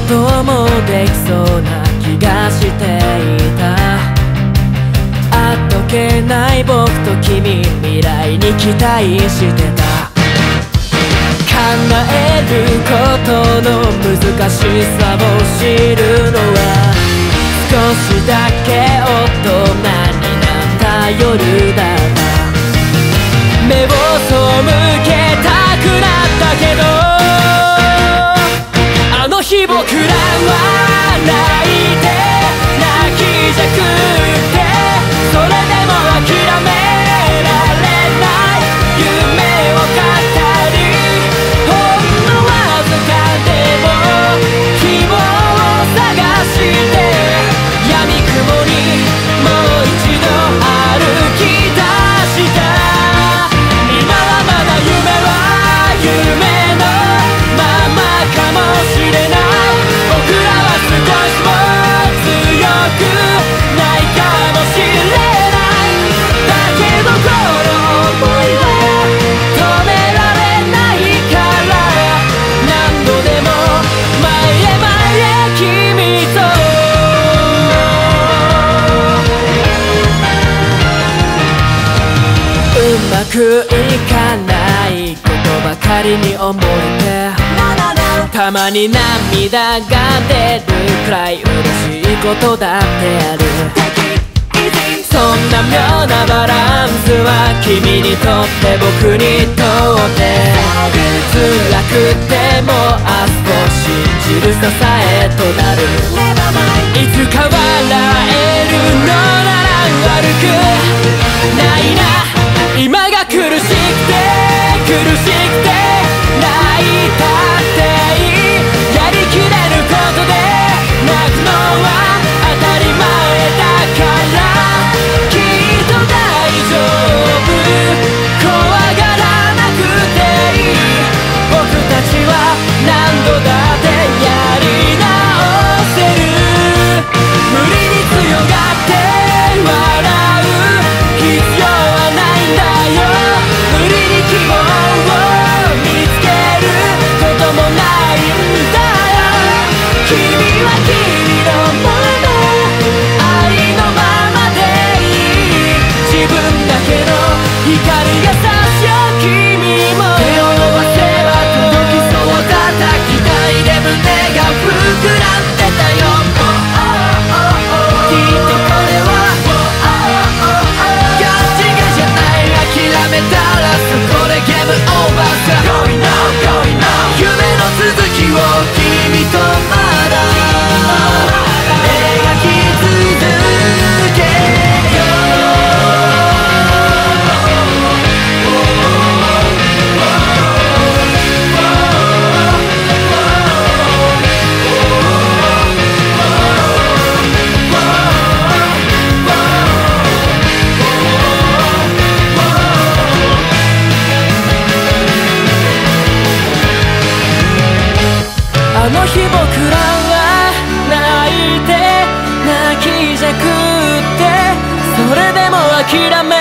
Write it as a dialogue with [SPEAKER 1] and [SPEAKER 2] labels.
[SPEAKER 1] こともできそうな気がしていた。あっとけない僕と君、未来に期待してた。叶えることの難しさを知るのは少しだけ大人になった夜だった。目を背けたくなったけど、あの日僕らは泣いて泣きじゃくってそれでも諦められない夢を語り、ほんのわずかでも希望を探して闇雲にもう一度歩き出した。今はまだ夢は夢のままかもしれない。僕らは少しも強くないかもしれない。だけどこの想いは止められないから、何度でも前へ前へ君と。うまくいかないことばかりに思えて、たまに涙が出るくらい嬉しいことだってある。そんな妙なバランスは君にとって僕にとって辛くても明日を信じる支えとなる。いつか笑えるのなら悪くないな。今が苦しくて苦しくて泣いたっていい。やりきれることで泣くのは当たり前だから、きっと大丈夫、怖がらなくていい。僕たちは何度だってやり直せる。無理に強がって笑う必要はないんだよ。無理に希望を見つけることもないんだよ。君は君のままありのままでいい。自分だけの光が差しよ君も。手を伸ばせば届きそうだった期待で胸が膨らんでたよ。きっとこれは勘違いじゃない。諦めたらそこでゲームオーバーさ。Going now, going now 夢の続きを君とまだ描き続けよあの日僕らは泣いて泣きじゃくってそれでも諦め